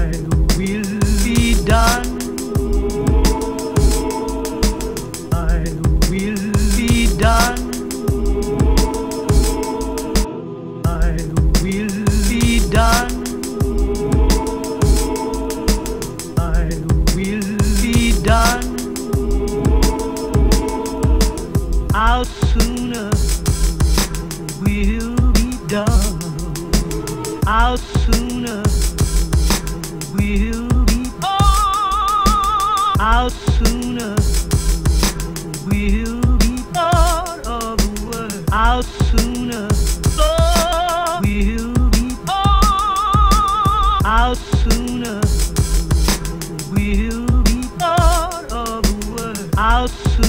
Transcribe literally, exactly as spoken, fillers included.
will be done. I will be done. I will be done. I will be done. How sooner will be done. How sooner will be done. How sooner will be part of the world. How sooner Lord will be done. How sooner will be part of the world. How sooner